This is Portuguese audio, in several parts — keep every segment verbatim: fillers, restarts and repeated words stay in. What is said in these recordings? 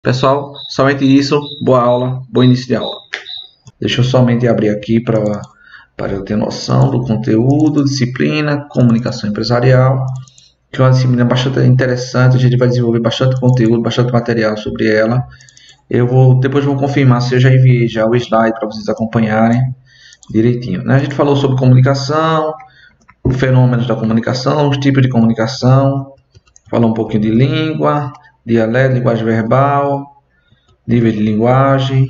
Pessoal, somente isso. Boa aula, bom início de aula. Deixa eu somente abrir aqui para para eu ter noção do conteúdo, disciplina, comunicação empresarial, que é uma disciplina bastante interessante. A gente vai desenvolver bastante conteúdo, bastante material sobre ela. Eu vou depois vou confirmar se eu já enviei já o slide para vocês acompanharem direitinho, né? A gente falou sobre comunicação, fenômenos da comunicação, os tipos de comunicação, falou um pouquinho de língua, dialeto, linguagem verbal, nível de linguagem.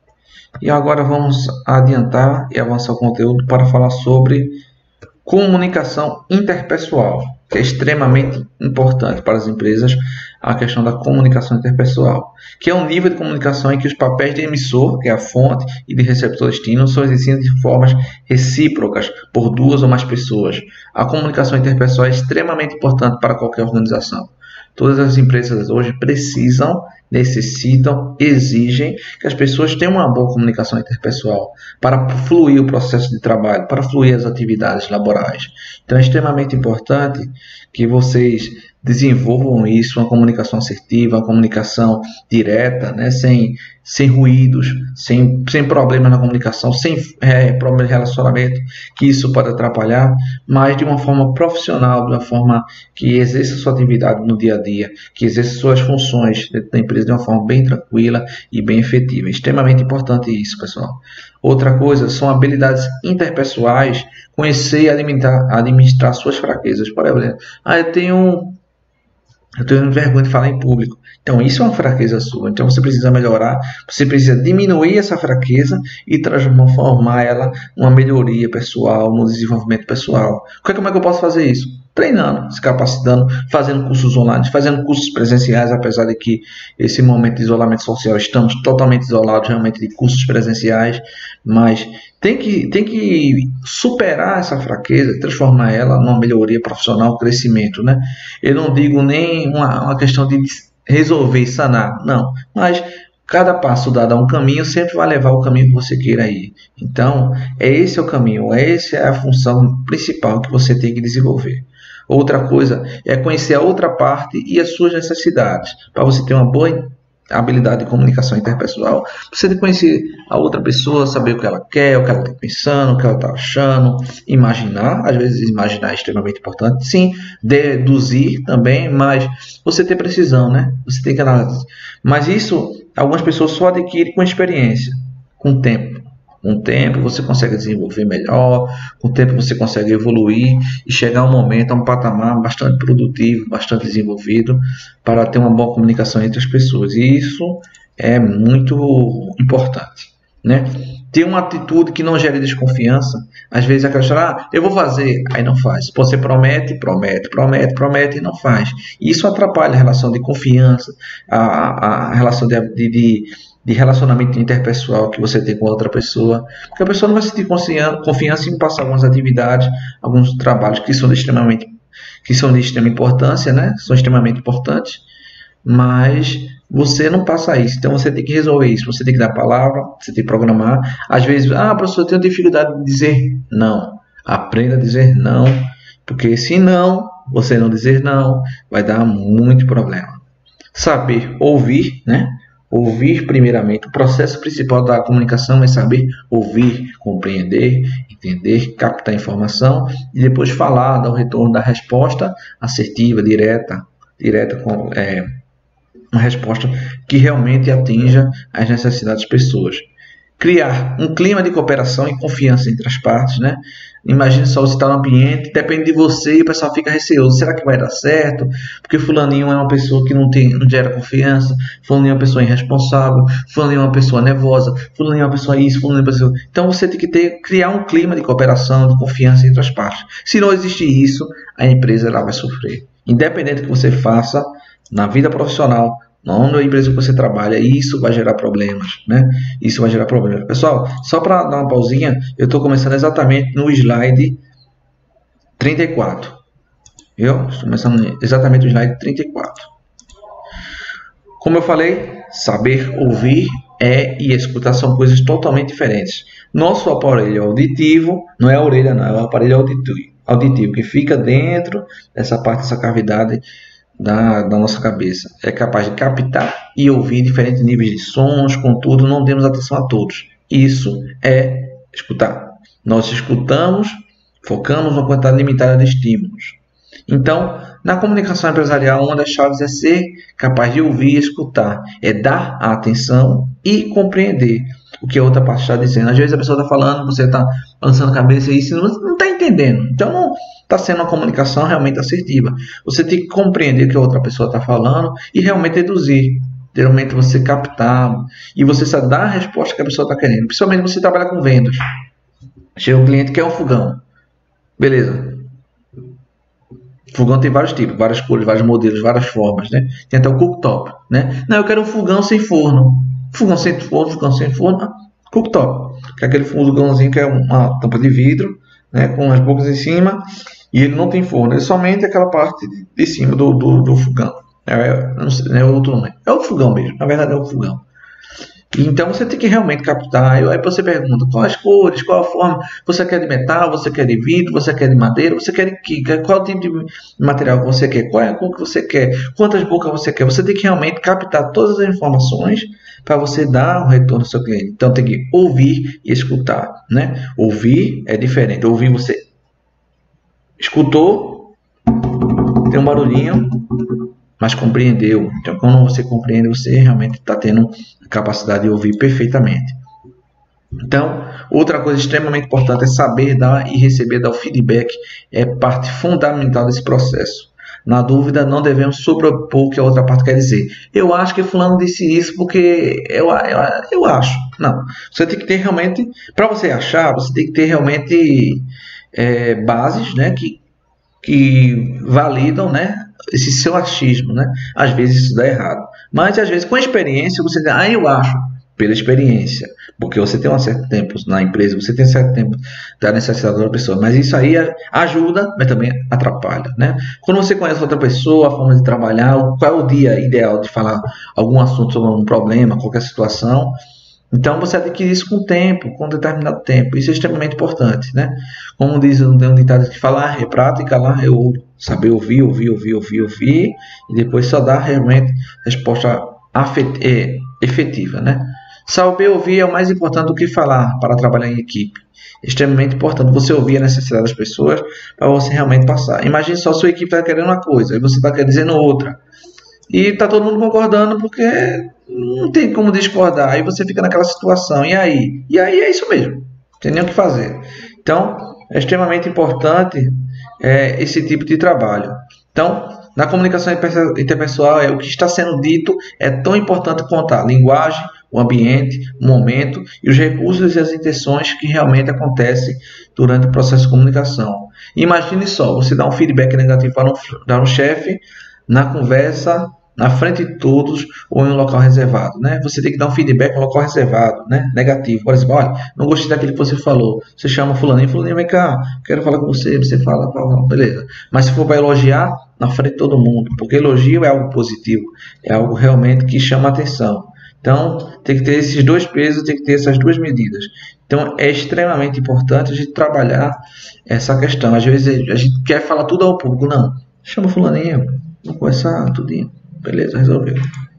E agora vamos adiantar e avançar o conteúdo para falar sobre comunicação interpessoal, que é extremamente importante para as empresas, a questão da comunicação interpessoal, que é um nível de comunicação em que os papéis de emissor, que é a fonte, e de receptor destino são exercidos de formas recíprocas por duas ou mais pessoas. A comunicação interpessoal é extremamente importante para qualquer organização. Todas as empresas hoje precisam, necessitam, exigem que as pessoas tenham uma boa comunicação interpessoal para fluir o processo de trabalho, para fluir as atividades laborais. Então é extremamente importante que vocês desenvolvam isso, uma comunicação assertiva, uma comunicação direta, né, sem, sem ruídos, sem, sem problemas na comunicação, sem é, problemas de relacionamento, que isso pode atrapalhar, mas de uma forma profissional, de uma forma que exerça sua atividade no dia a dia, que exerça suas funções dentro da empresa de uma forma bem tranquila e bem efetiva. É extremamente importante isso, pessoal. Outra coisa são habilidades interpessoais, conhecer e administrar, administrar suas fraquezas. Por exemplo, ah, eu tenho Eu tenho vergonha de falar em público. Então, isso é uma fraqueza sua. Então, você precisa melhorar, você precisa diminuir essa fraqueza e transformar ela numa melhoria pessoal, no desenvolvimento pessoal. Como é que eu posso fazer isso? Treinando, se capacitando, fazendo cursos online, fazendo cursos presenciais, apesar de que esse momento de isolamento social estamos totalmente isolados realmente de cursos presenciais, mas tem que, tem que superar essa fraqueza, transformar ela numa melhoria profissional, crescimento, né? Eu não digo nem uma, uma questão de resolver e sanar, não, mas cada passo dado a um caminho sempre vai levar ao caminho que você queira ir. Então, é esse o caminho, essa é a função principal que você tem que desenvolver. Outra coisa é conhecer a outra parte e as suas necessidades. Para você ter uma boa habilidade de comunicação interpessoal, você tem que conhecer a outra pessoa, saber o que ela quer, o que ela está pensando, o que ela está achando, imaginar. Às vezes imaginar é extremamente importante. Sim, deduzir também, mas você tem precisão, né? Você tem que analisar. Mas isso, algumas pessoas só adquirem com experiência, com o tempo. Com o tempo você consegue desenvolver melhor, com o tempo você consegue evoluir e chegar a um momento, a um patamar bastante produtivo, bastante desenvolvido, para ter uma boa comunicação entre as pessoas. E isso é muito importante, né? Ter uma atitude que não gere desconfiança. Às vezes a questão, ah, eu vou fazer, aí não faz. Você promete, promete, promete, promete e não faz. Isso atrapalha a relação de confiança, a, a relação de, de, de de relacionamento interpessoal que você tem com outra pessoa, porque a pessoa não vai sentir confiança em passar algumas atividades, alguns trabalhos que são de extremamente, que são de extrema importância, né? São extremamente importantes, mas você não passa isso, então você tem que resolver isso, você tem que dar palavra, você tem que programar. Às vezes, ah, professor, eu tenho dificuldade de dizer não. Aprenda a dizer não, porque se não, você não dizer não, vai dar muito problema. Saber ouvir, né? Ouvir primeiramente. O processo principal da comunicação é saber ouvir, compreender, entender, captar informação e depois falar, dar o retorno da resposta assertiva, direta, direta com é, uma resposta que realmente atinja as necessidades das pessoas. Criar um clima de cooperação e confiança entre as partes, né? Imagine só, você está no ambiente, depende de você e o pessoal fica receoso. Será que vai dar certo? Porque fulaninho é uma pessoa que não, tem, não gera confiança, fulaninho é uma pessoa irresponsável, fulaninho é uma pessoa nervosa, fulaninho é uma pessoa isso, fulaninho é uma pessoa... Então você tem que ter, criar um clima de cooperação, de confiança entre as partes. Se não existir isso, a empresa ela vai sofrer. Independente do que você faça na vida profissional, não na empresa que você trabalha, isso vai gerar problemas, né? Isso vai gerar problemas. Pessoal, só para dar uma pausinha, eu estou começando exatamente no slide trinta e quatro. Viu? Estou começando exatamente no slide trinta e quatro. Como eu falei, saber ouvir é e escutar são coisas totalmente diferentes. Nosso aparelho auditivo não é a orelha, não, é o aparelho auditivo, auditivo que fica dentro dessa parte, dessa cavidade da, da nossa cabeça. É capaz de captar e ouvir diferentes níveis de sons, contudo, não demos atenção a todos. Isso é escutar. Nós escutamos, focamos uma quantidade limitada de estímulos. Então, na comunicação empresarial, uma das chaves é ser capaz de ouvir e escutar. É dar a atenção e compreender o que a outra parte está dizendo. Às vezes a pessoa está falando, você está lançando a cabeça e isso não está entendendo. Então, não está sendo uma comunicação realmente assertiva. Você tem que compreender o que a outra pessoa está falando e realmente deduzir. Geralmente você captar e você só dá a resposta que a pessoa está querendo. Principalmente você trabalha com vendas. Chega um cliente que quer um fogão. Beleza. Fogão tem vários tipos, várias cores, vários modelos, várias formas, né? Tem até o cooktop, né? Não, eu quero um fogão sem forno. Fogão sem forno, fogão sem forno, cooktop. Que é aquele fogãozinho que é uma tampa de vidro, né? Com as bocas em cima e ele não tem forno. Ele somente aquela parte de cima do, do, do fogão. É, não sei, não é outro nome. É o fogão mesmo. Na verdade é o fogão. Então você tem que realmente captar. Aí você pergunta quais as cores, qual a forma. Você quer de metal, você quer de vidro, você quer de madeira, você quer de que? Qual tipo de material que você quer? Qual é a cor que você quer? Quantas bocas você quer? Você tem que realmente captar todas as informações para você dar um retorno ao seu cliente. Então tem que ouvir e escutar, né? Ouvir é diferente. Ouvir, você escutou, tem um barulhinho, mas compreendeu. Então, quando você compreende, você realmente está tendo a capacidade de ouvir perfeitamente. Então, outra coisa extremamente importante é saber dar e receber dar o feedback. É parte fundamental desse processo. Na dúvida, não devemos sobrepor o que a outra parte quer dizer. Eu acho que fulano disse isso porque eu, eu, eu acho. Não. Você tem que ter realmente, para você achar, você tem que ter realmente é, bases, né, que, que validam, né, esse seu achismo, né? Às vezes isso dá errado. Mas às vezes com a experiência você diz, ah, eu acho, pela experiência. Porque você tem um certo tempo na empresa, você tem um certo tempo da necessidade da pessoa. Mas isso aí ajuda, mas também atrapalha, né? Quando você conhece outra pessoa, a forma de trabalhar, qual é o dia ideal de falar algum assunto sobre um problema, qualquer situação. Então você adquire isso com o tempo, com um determinado tempo. Isso é extremamente importante, né? Como diz um ditado que falar é prata e calar é ouro. Saber ouvir, ouvir, ouvir, ouvir, ouvir e depois só dar realmente resposta efetiva, né? Saber ouvir é o mais importante do que falar para trabalhar em equipe. É extremamente importante você ouvir a necessidade das pessoas para você realmente passar. Imagine só, sua equipe está querendo uma coisa e você está dizendo outra. E está todo mundo concordando porque não tem como discordar. Aí você fica naquela situação. E aí? E aí é isso mesmo. Não tem nem o que fazer. Então, é extremamente importante é, esse tipo de trabalho. Então, na comunicação interpessoal, é, o que está sendo dito é tão importante quanto a linguagem, o ambiente, o momento e os recursos e as intenções que realmente acontecem durante o processo de comunicação. Imagine só, você dá um feedback negativo para um, para um chefe na conversa, na frente de todos ou em um local reservado, né? Você tem que dar um feedback em um local reservado, né? Negativo. Por exemplo, olha, não gostei daquilo que você falou. Você chama fulaninho, fulaninho, vem cá, quero falar com você, você fala, fala, beleza. Mas se for para elogiar, na frente de todo mundo, porque elogio é algo positivo, é algo realmente que chama atenção. Então, tem que ter esses dois pesos, tem que ter essas duas medidas. Então, é extremamente importante a gente trabalhar essa questão. Às vezes, a gente quer falar tudo ao público. Não, chama fulaninho, vamos conversar, tudinho. Beleza, resolveu.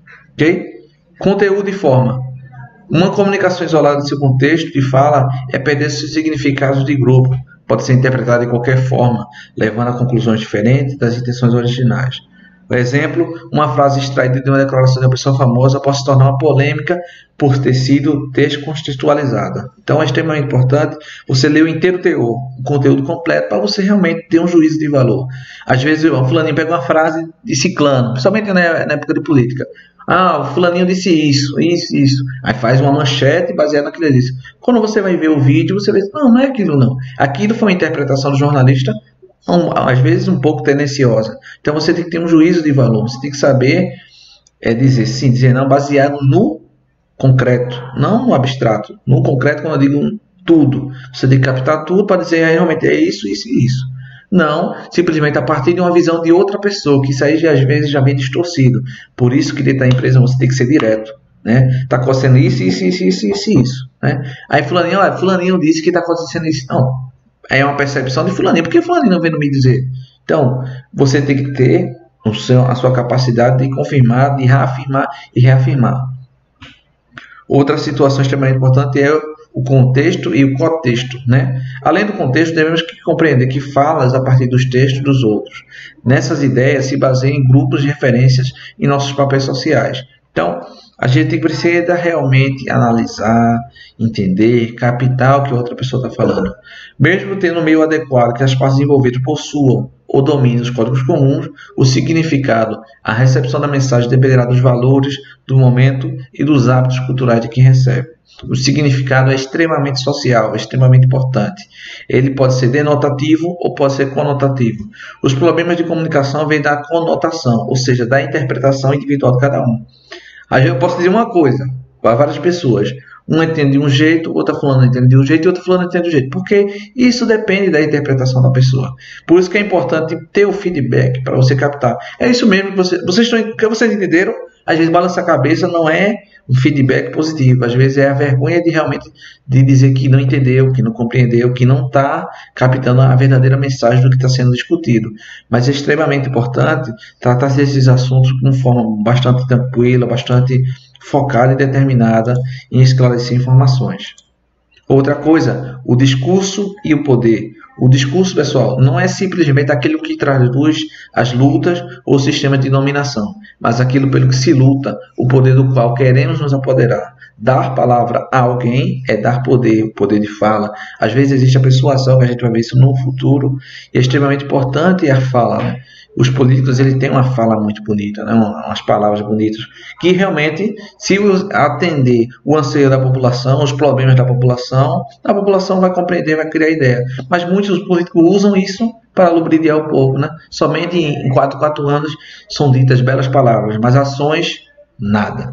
Ok? Conteúdo e forma. Uma comunicação isolada de seu contexto de fala é perder seus significados de grupo. Pode ser interpretada de qualquer forma, levando a conclusões diferentes das intenções originais. Por exemplo, uma frase extraída de uma declaração de uma pessoa famosa pode se tornar uma polêmica por ter sido descontextualizada. Então é extremamente importante você ler o inteiro teor, o conteúdo completo, para você realmente ter um juízo de valor. Às vezes o fulaninho pega uma frase de ciclano, principalmente na época de política. Ah, o fulaninho disse isso, isso, isso. Aí faz uma manchete baseada naquilo que ele disse. Quando você vai ver o vídeo, você vê, não, não é aquilo não. Aquilo foi uma interpretação do jornalista, um, às vezes um pouco tendenciosa. Então você tem que ter um juízo de valor, você tem que saber é, dizer sim, dizer não, baseado no concreto, não no abstrato. No concreto, quando eu digo tudo, você tem que captar tudo para dizer ah, realmente é isso, isso e isso. Não, simplesmente a partir de uma visão de outra pessoa, que isso aí já, às vezes já vem distorcido. Por isso que dentro da empresa você tem que ser direto, né? Tá acontecendo isso, isso, isso, isso, isso, isso, né? Aí fulaninho, olha, fulaninho disse que tá acontecendo isso. Não, é uma percepção de fulaninho, porque fulaninho não vem me dizer. Então, você tem que ter o seu, a sua capacidade de confirmar, de reafirmar e reafirmar. Outra situação extremamente importante é o contexto e o cotexto, né? Além do contexto, devemos compreender que falas a partir dos textos dos outros. Nessas ideias se baseiam em grupos de referências em nossos papéis sociais. Então, a gente precisa realmente analisar, entender, captar o que a outra pessoa está falando. Mesmo tendo um meio adequado que as partes envolvidas possuam ou dominem os códigos comuns, o significado, a recepção da mensagem dependerá dos valores, do momento e dos hábitos culturais de quem recebe. O significado é extremamente social, é extremamente importante. Ele pode ser denotativo ou pode ser conotativo. Os problemas de comunicação vêm da conotação, ou seja, da interpretação individual de cada um. Aí eu posso dizer uma coisa para várias pessoas. Um entende de um jeito, outra fulana entende de um jeito e outra fulana entende de um jeito. Porque isso depende da interpretação da pessoa. Por isso que é importante ter o feedback para você captar. É isso mesmo que você, vocês estão, que vocês entenderam. Às vezes balançar a cabeça não é um feedback positivo. Às vezes é a vergonha de realmente de dizer que não entendeu, que não compreendeu, que não está captando a verdadeira mensagem do que está sendo discutido. Mas é extremamente importante tratar esses assuntos de uma forma bastante tranquila, bastante focada e determinada em esclarecer informações. Outra coisa, o discurso e o poder. O discurso, pessoal, não é simplesmente aquilo que traduz as lutas ou sistemas de dominação, mas aquilo pelo que se luta, o poder do qual queremos nos apoderar. Dar palavra a alguém é dar poder, o poder de fala. Às vezes existe a persuasão, que a gente vai ver isso no futuro, e é extremamente importante a fala, né? Os políticos, eles têm uma fala muito bonita, né? Umas palavras bonitas, que realmente, se atender o anseio da população, os problemas da população, a população vai compreender, vai criar ideia. Mas muitos políticos usam isso para lubrificar o povo, né? Somente em quatro, quatro anos são ditas belas palavras, mas ações, nada.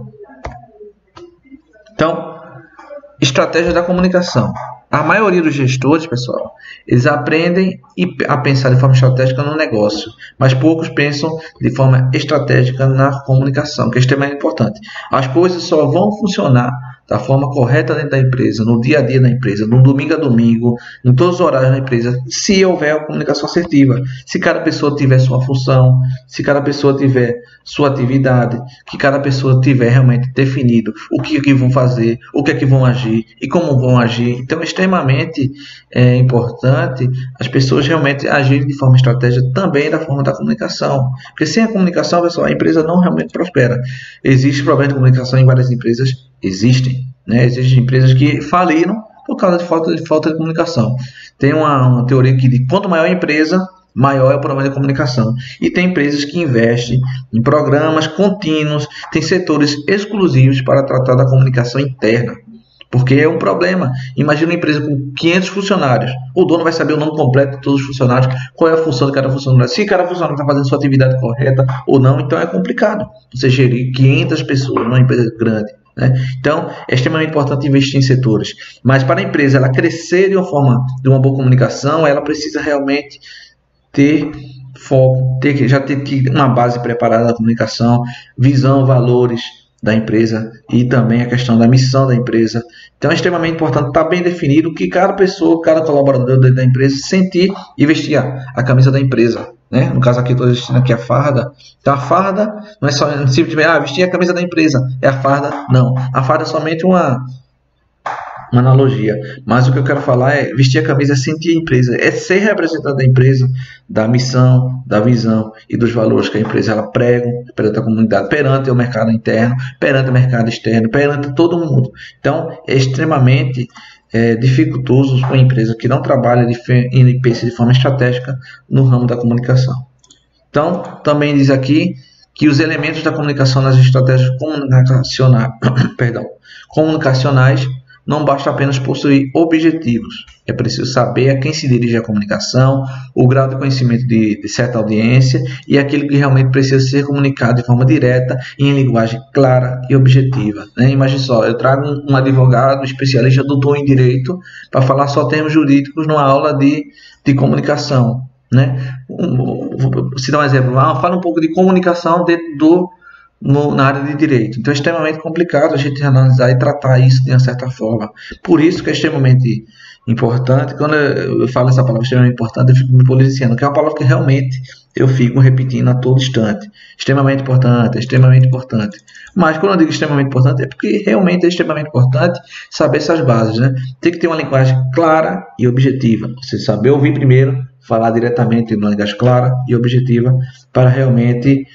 Então, estratégia da comunicação. A maioria dos gestores, pessoal, eles aprendem a pensar de forma estratégica no negócio, mas poucos pensam de forma estratégica na comunicação, que é extremamente importante. As coisas só vão funcionar da forma correta dentro da empresa, no dia a dia da empresa, no domingo a domingo, em todos os horários da empresa, se houver a comunicação assertiva, se cada pessoa tiver sua função, se cada pessoa tiver sua atividade, que cada pessoa tiver realmente definido o que, que vão fazer, o que é que vão agir e como vão agir. Então é extremamente é, importante as pessoas realmente agirem de forma estratégica também da forma da comunicação, porque sem a comunicação, pessoal, a empresa não realmente prospera. Existe problema de comunicação em várias empresas, existem, né? Existem empresas que faliram por causa de falta de, falta de comunicação. Tem uma, uma teoria que diz que quanto maior a empresa, maior é o problema de comunicação. E tem empresas que investem em programas contínuos, tem setores exclusivos para tratar da comunicação interna, porque é um problema. Imagina uma empresa com quinhentos funcionários, o dono vai saber o nome completo de todos os funcionários, qual é a função de cada funcionário, se cada funcionário está fazendo sua atividade correta ou não. Então é complicado você gerir quinhentas pessoas numa empresa grande, né? Então é extremamente importante investir em setores, mas para a empresa ela crescer de uma forma, de uma boa comunicação, ela precisa realmente ter foco, ter, já ter uma base preparada da comunicação, visão, valores da empresa e também a questão da missão da empresa. Então é extremamente importante estar bem definido que cada pessoa, cada colaborador da empresa sentir e vestir a camisa da empresa, né? No caso aqui estou vestindo aqui a farda. Então a farda não é só simplesmente ah, vestir a camisa da empresa, é a farda, não. A farda é somente uma uma analogia, mas o que eu quero falar é vestir a camisa, é sentir a empresa, é ser representante da empresa, da missão, da visão e dos valores que a empresa ela prega perante a comunidade, perante o mercado interno, perante o mercado externo, perante todo mundo. Então é extremamente é, dificultoso uma empresa que não trabalha e pensa de forma estratégica no ramo da comunicação. Então também diz aqui que os elementos da comunicação nas estratégias comunicacionais, perdão, comunicacionais não basta apenas possuir objetivos, é preciso saber a quem se dirige a comunicação, o grau de conhecimento de, de certa audiência e aquilo que realmente precisa ser comunicado de forma direta e em linguagem clara e objetiva, né? Imagine só, eu trago um, um advogado, um especialista, doutor em direito, para falar só termos jurídicos numa aula de, de comunicação, né? Um, vou citar um exemplo, ah, fala um pouco de comunicação dentro do No, na área de direito. Então é extremamente complicado a gente analisar e tratar isso de uma certa forma. Por isso que é extremamente importante, quando eu falo essa palavra extremamente importante, eu fico me policiando, que é uma palavra que realmente eu fico repetindo a todo instante. Extremamente importante, extremamente importante. Mas quando eu digo extremamente importante, é porque realmente é extremamente importante saber essas bases, né? Tem que ter uma linguagem clara e objetiva. Você saber ouvir primeiro, falar diretamente numa linguagem clara e objetiva para realmente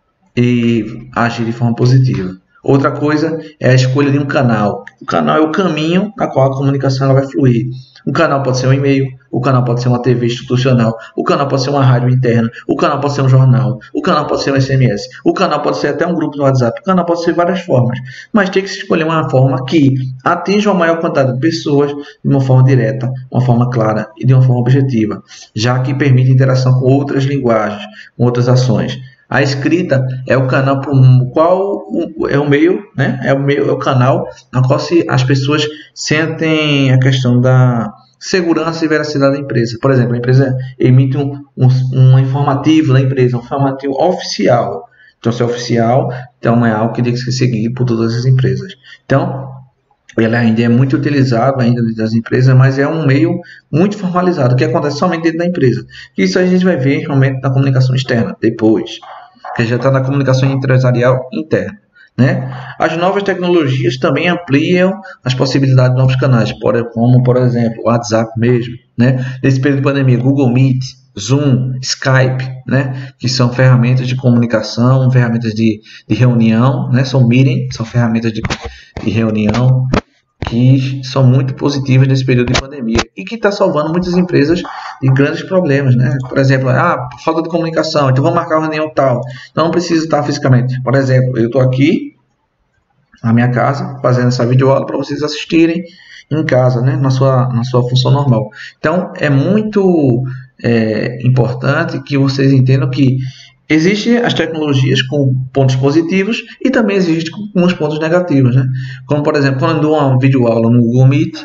e, agir de forma positiva. Outra coisa é a escolha de um canal. O canal é o caminho na qual a comunicação ela vai fluir. Um canal pode ser um e-mail, o canal pode ser uma T V institucional, o canal pode ser uma rádio interna, o canal pode ser um jornal, o canal pode ser um S M S, o canal pode ser até um grupo no WhatsApp, o canal pode ser várias formas. Mas tem que se escolher uma forma que atinja uma maior quantidade de pessoas de uma forma direta, uma forma clara e de uma forma objetiva, já que permite interação com outras linguagens, com outras ações. A escrita é o canal por qual é o meio, né? É o meio, é o canal na qual se, as pessoas sentem a questão da segurança e veracidade da empresa. Por exemplo, a empresa emite um, um, um informativo da empresa, um informativo oficial. Então, se é oficial, então é algo que tem que ser seguido por todas as empresas. Então, ele ainda é muito utilizado ainda das empresas, mas é um meio muito formalizado, que acontece somente dentro da empresa. Isso a gente vai ver realmente na comunicação externa, depois, que já está na comunicação empresarial interna. Né? As novas tecnologias também ampliam as possibilidades de novos canais, como, por exemplo, o WhatsApp mesmo. Né? Nesse período de pandemia, Google Meet, Zoom, Skype, né? Que são ferramentas de comunicação, ferramentas de, de reunião, né? São meeting, são ferramentas de, de reunião que são muito positivas nesse período de pandemia e que está salvando muitas empresas de grandes problemas, né? Por exemplo, ah, falta de comunicação, então vamos marcar uma reunião tal, então não precisa estar fisicamente. Por exemplo, eu estou aqui na minha casa fazendo essa videoaula para vocês assistirem em casa, né? Na sua, na sua função normal. Então, é muito é, importante que vocês entendam que existem as tecnologias com pontos positivos e também existem com uns pontos negativos, né? Como, por exemplo, quando eu dou uma videoaula no Google Meet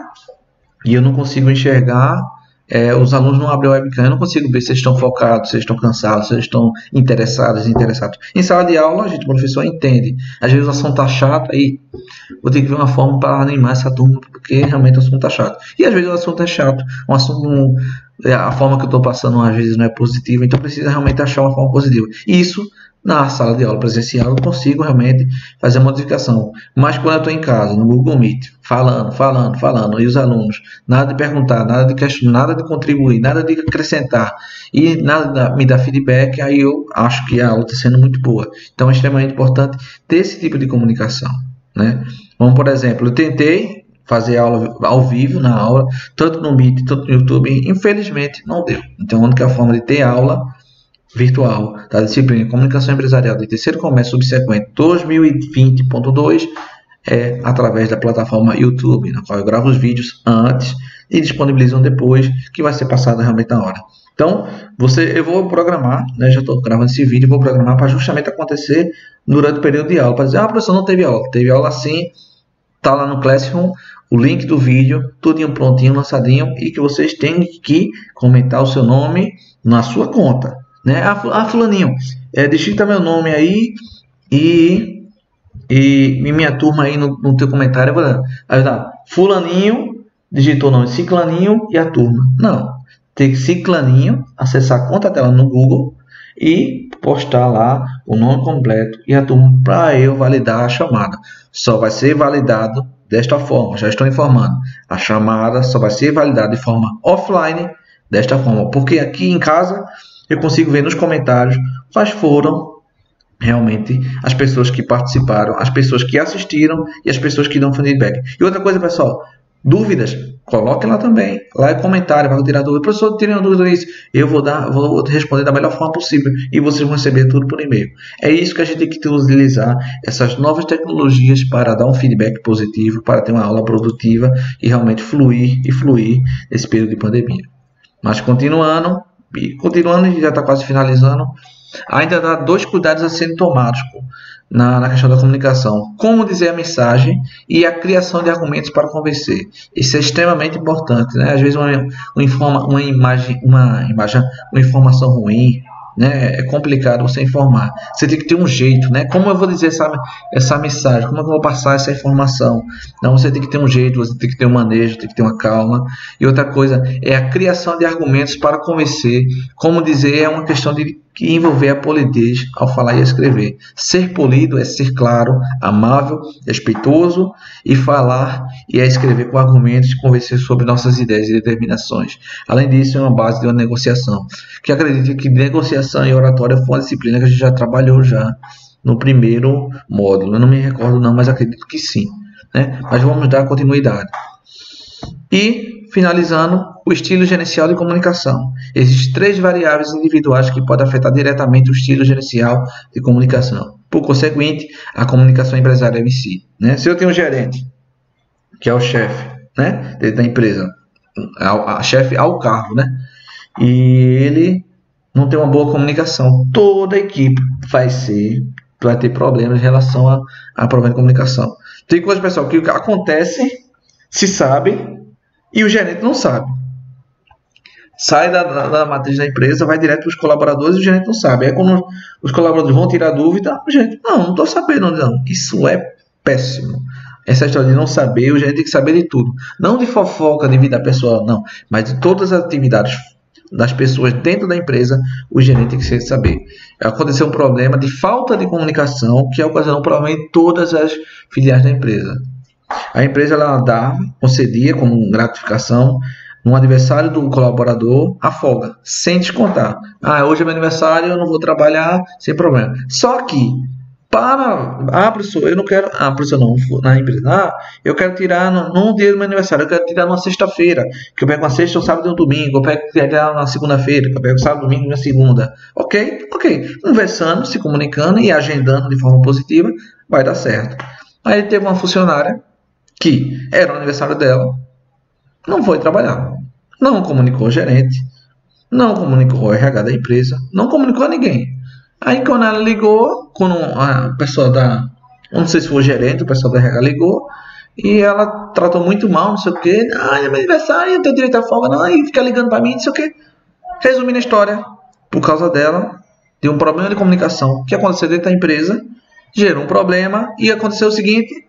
e eu não consigo enxergar, é, os alunos não abrem a webcam, eu não consigo ver se eles estão focados, se eles estão cansados, se eles estão interessados, desinteressados. Em sala de aula, a gente, o professor entende. Às vezes o assunto está chato, aí vou ter que ver uma forma para animar essa turma, porque realmente o assunto está chato. E às vezes o assunto é chato, um assunto, a forma que eu estou passando às vezes não é positiva, então precisa realmente achar uma forma positiva. Isso, na sala de aula presencial, eu consigo realmente fazer a modificação. Mas quando eu estou em casa, no Google Meet, falando, falando, falando, e os alunos, nada de perguntar, nada de questionar, nada de contribuir, nada de acrescentar, e nada de me dar feedback, aí eu acho que a aula está sendo muito boa. Então é extremamente importante ter esse tipo de comunicação, né? Vamos, por exemplo, eu tentei fazer aula ao vivo na aula, tanto no Meet, tanto no YouTube, infelizmente não deu. Então a única forma de ter aula virtual da disciplina de Comunicação Empresarial de Terceiro Comércio Subsequente dois mil e vinte ponto dois é através da plataforma YouTube, na qual eu gravo os vídeos antes e disponibilizam depois, que vai ser passado realmente na hora. Então, você, eu vou programar, né, já estou gravando esse vídeo, vou programar para justamente acontecer durante o período de aula, para dizer, ah, professor, não teve aula, teve aula sim, está lá no Classroom, o link do vídeo, tudinho prontinho, lançadinho, e que vocês têm que comentar o seu nome na sua conta. Né? Ah, ah, fulaninho, é, digita meu nome aí e, e, e minha turma aí no, no teu comentário. Aí dá, fulaninho, digitou o nome ciclaninho e a turma. Não, tem que ciclaninho, acessar a conta dela no Google e postar lá o nome completo e a turma para eu validar a chamada. Só vai ser validado desta forma, já estou informando. A chamada só vai ser validada de forma offline desta forma, porque aqui em casa eu consigo ver nos comentários quais foram realmente as pessoas que participaram, as pessoas que assistiram e as pessoas que dão feedback. E outra coisa, pessoal, dúvidas, coloquem lá também. Lá é comentário, vai tirar dúvida. Professor, tirei uma dúvida disso. Eu vou dar, vou responder da melhor forma possível e vocês vão receber tudo por e-mail. É isso que a gente tem que utilizar, essas novas tecnologias para dar um feedback positivo, para ter uma aula produtiva e realmente fluir e fluir nesse período de pandemia. Mas continuando, continuando, já está quase finalizando, ainda dá dois cuidados a serem tomados na, na questão da comunicação. Como dizer a mensagem e a criação de argumentos para convencer. Isso é extremamente importante, né? Às vezes uma, uma, informa, uma imagem, uma imagem, uma informação ruim, né? É complicado você informar. Você tem que ter um jeito, né? Como eu vou dizer essa, essa mensagem? Como é que eu vou passar essa informação? Então você tem que ter um jeito, você tem que ter um manejo, tem que ter uma calma. E outra coisa é a criação de argumentos para convencer. Como dizer, é uma questão de envolver a polidez ao falar e escrever. Ser polido é ser claro, amável, respeitoso e falar e é escrever com argumentos e convencer sobre nossas ideias e determinações. Além disso, é uma base de uma negociação. Que acredito que negociação e oratória foi uma disciplina que a gente já trabalhou já no primeiro módulo. Eu não me recordo não, mas acredito que sim, né? Mas vamos dar continuidade. E, finalizando, o estilo gerencial de comunicação. Existem três variáveis individuais que podem afetar diretamente o estilo gerencial de comunicação. Por conseguinte, a comunicação empresarial em si, né? Se eu tenho um gerente, que é o chefe, né, da empresa, a, a chefe ao cargo, né, e ele não tem uma boa comunicação, toda a equipe vai ser, vai ter problemas em relação a, a problema de comunicação. Tem coisa, pessoal, que acontece, se sabe, e o gerente não sabe. Sai da, da, da matriz da empresa, vai direto para os colaboradores e o gerente não sabe. Aí quando os colaboradores vão tirar dúvida, o gerente, não, não estou sabendo. Não. Isso é péssimo. Essa história de não saber, o gerente tem que saber de tudo. Não de fofoca, de vida pessoal, não. Mas de todas as atividades das pessoas dentro da empresa, o gerente tem que saber. Aconteceu um problema de falta de comunicação que ocasionou um problema em todas as filiais da empresa. A empresa ela dava, concedia como gratificação no aniversário do colaborador a folga, sem descontar. Ah, hoje é meu aniversário, eu não vou trabalhar, sem problema. Só que, para... Ah, professor, eu não quero... Ah, professor, não, na empresa. Ah, eu quero tirar no, num dia do meu aniversário, eu quero tirar numa sexta-feira, que eu pego uma sexta, um sábado e um domingo, eu pego tirar na segunda-feira, que eu pego sábado, domingo e na segunda. Ok? Ok. Conversando, se comunicando e agendando de forma positiva, vai dar certo. Aí teve uma funcionária que era o aniversário dela, não foi trabalhar, não comunicou o gerente, não comunicou o R H da empresa, não comunicou a ninguém. Aí quando ela ligou, quando a pessoa da, não sei se foi o gerente, o pessoal da R H ligou, e ela tratou muito mal, não sei o que, ah, é meu aniversário, eu tenho direito à folga, não, e fica ligando para mim, não sei o que. Resumindo a história, por causa dela, de um problema de comunicação que aconteceu dentro da empresa, gerou um problema, e aconteceu o seguinte: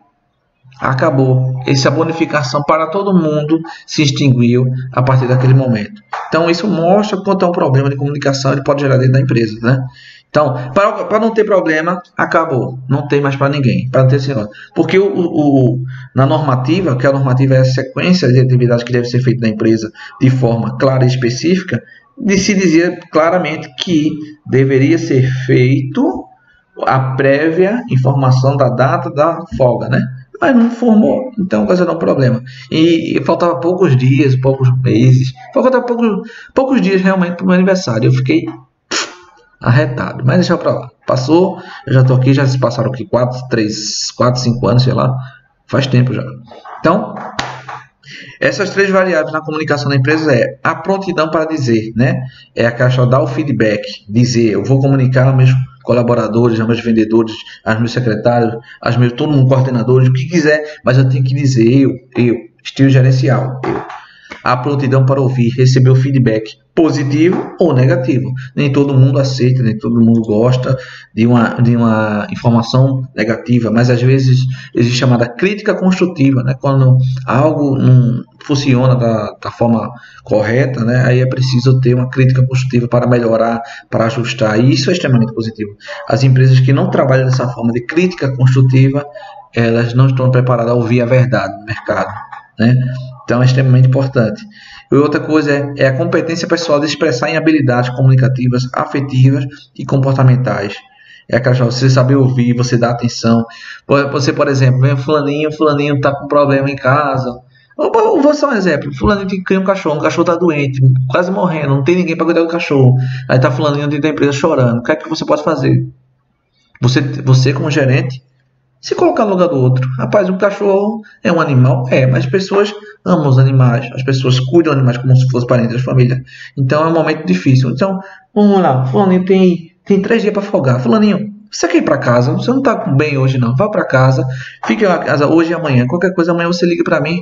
acabou. Essa bonificação para todo mundo se extinguiu a partir daquele momento. Então, isso mostra quanto é um problema de comunicação ele pode gerar dentro da empresa, né? Então, para, para não ter problema, acabou. Não tem mais para ninguém. Para não ter esse negócio. Porque o, o, na normativa, que a normativa é a sequência de atividades que deve ser feita na empresa de forma clara e específica, se dizia claramente que deveria ser feito a prévia informação da data da folga, né? Mas não informou, então coisa não é um problema. E, e faltava poucos dias, poucos meses, faltava poucos, poucos dias realmente para o meu aniversário. Eu fiquei pff, arretado, mas deixa para lá. Passou, eu já estou aqui, já se passaram aqui quatro, três, quatro, cinco anos, sei lá, faz tempo já. Então, essas três variáveis na comunicação da empresa é a prontidão para dizer, né? É a caixa dar o feedback, dizer, eu vou comunicar aos meus colaboradores, aos meus vendedores, aos meus secretários, aos meus todo mundo coordenadores, o que quiser, mas eu tenho que dizer eu, eu, estilo gerencial, eu. A prontidão para ouvir, receber o feedback positivo ou negativo. Nem todo mundo aceita, nem todo mundo gosta de uma, de uma informação negativa, mas às vezes existe chamada crítica construtiva, né? Quando algo não funciona da, da forma correta, né? Aí é preciso ter uma crítica construtiva para melhorar, para ajustar, e isso é extremamente positivo. As empresas que não trabalham dessa forma de crítica construtiva, elas não estão preparadas a ouvir a verdade no mercado, né? Então é extremamente importante. E outra coisa é, é a competência pessoal de expressar em habilidades comunicativas, afetivas e comportamentais. É aquela coisa, você saber ouvir, você dar atenção. Você, por exemplo, vem fulaninho, fulaninho está com problema em casa. Eu vou só um exemplo. Fulaninho tem que criar um cachorro, o cachorro está doente, quase morrendo, não tem ninguém para cuidar do cachorro. Aí está fulaninho dentro da empresa chorando. O que é que você pode fazer? Você, você como gerente, se colocar no lugar do outro. Rapaz, um cachorro é um animal? É, mas as pessoas amam os animais. As pessoas cuidam dos animais como se fossem parentes da família. Então é um momento difícil. Então, vamos lá. Fulaninho tem, tem três dias para folgar. Fulaninho, você quer ir para casa? Você não está bem hoje não. Vá para casa. Fique na casa hoje e amanhã. Qualquer coisa, amanhã você liga para mim.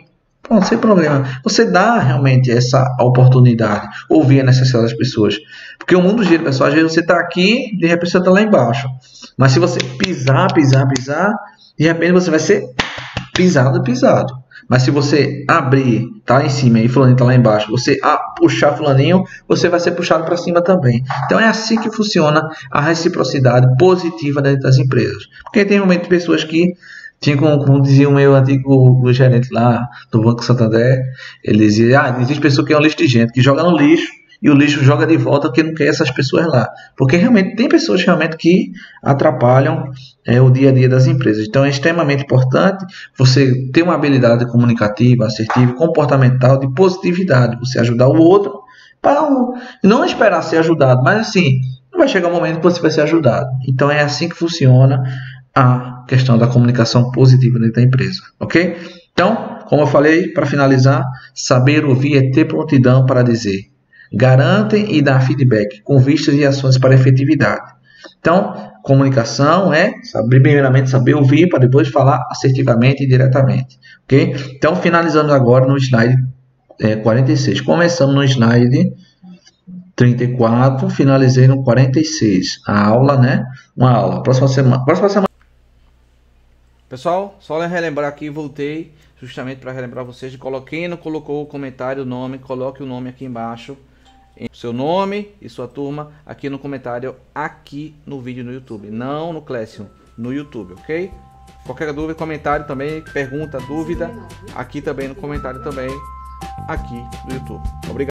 Pronto, sem problema. Você dá realmente essa oportunidade, ouvir a necessidade das pessoas. Porque o mundo gira, pessoal. Às vezes você está aqui, de repente você está lá embaixo. Mas se você pisar, pisar, pisar, de repente você vai ser pisado, pisado. Mas se você abrir, tá lá em cima e fulaninho tá lá embaixo, você ah, puxar fulaninho, você vai ser puxado para cima também. Então é assim que funciona a reciprocidade positiva dentro das empresas. Porque tem realmente pessoas que tinha, como, como dizia o meu antigo o gerente lá do Banco Santander, ele dizia, ah, existe pessoa que é um lixo de gente, que joga no lixo e o lixo joga de volta porque não quer essas pessoas lá. Porque realmente tem pessoas realmente que atrapalham é, o dia a dia das empresas. Então é extremamente importante você ter uma habilidade comunicativa, assertiva, comportamental, de positividade, você ajudar o outro para um, não esperar ser ajudado, mas assim, vai chegar um momento que você vai ser ajudado. Então é assim que funciona a questão da comunicação positiva dentro da empresa, ok? Então, como eu falei, para finalizar, saber ouvir é ter prontidão para dizer. Garantem e dar feedback com vistas e ações para efetividade. Então, comunicação é saber, primeiramente, saber ouvir para depois falar assertivamente e diretamente, ok? Então, finalizando agora no slide é, quarenta e seis. Começamos no slide trinta e quatro, finalizei no quarenta e seis. A aula, né? Uma aula. Próxima semana. Próxima semana. Pessoal, só relembrar aqui, voltei justamente para relembrar vocês de coloquei, não colocou o comentário, o nome, coloque o nome aqui embaixo, seu nome e sua turma aqui no comentário, aqui no vídeo no YouTube, não no Classroom, no YouTube, ok? Qualquer dúvida, comentário também, pergunta, dúvida, aqui também no comentário também, aqui no YouTube. Obrigado.